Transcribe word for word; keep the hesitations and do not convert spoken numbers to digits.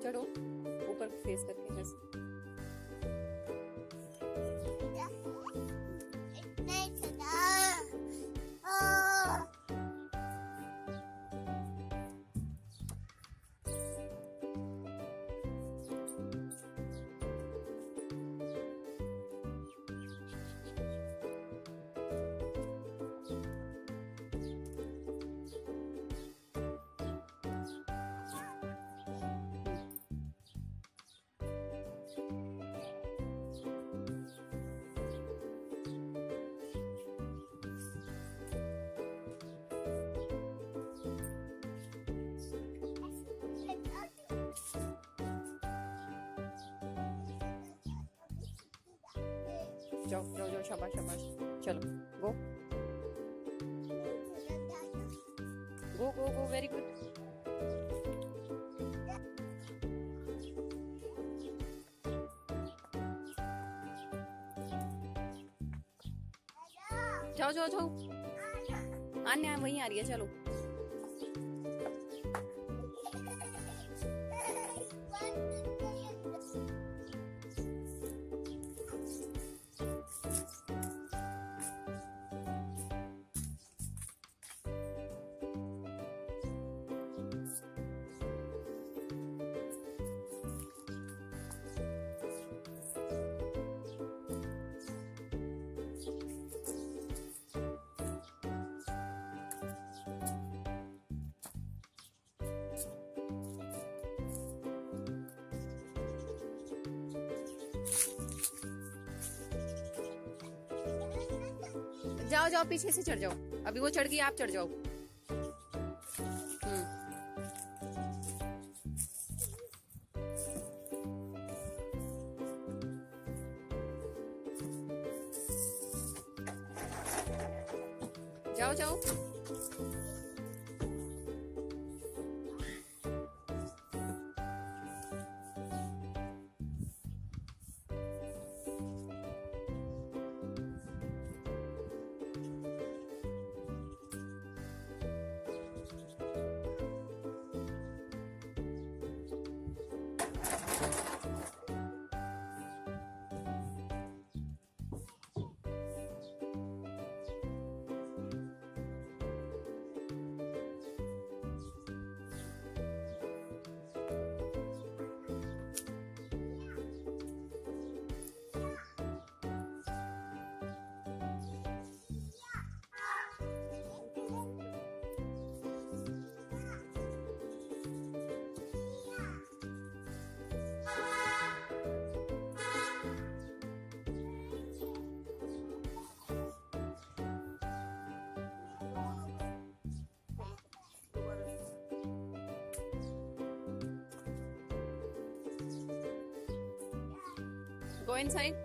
चढ़ो ऊपर फेस करके ऐसे। जाओ जाओ जाओ, शाबाश शाबाश, चलो गो गो गो गो, वेरी गुड। जाओ जाओ जाओ, आन्या वहीं आ रही है, चलो। जाओ जाओ, पीछे से चढ़ जाओ, अभी वो चढ़ गई, आप चढ़ जाओ। हम्म, जाओ जाओ। Go inside.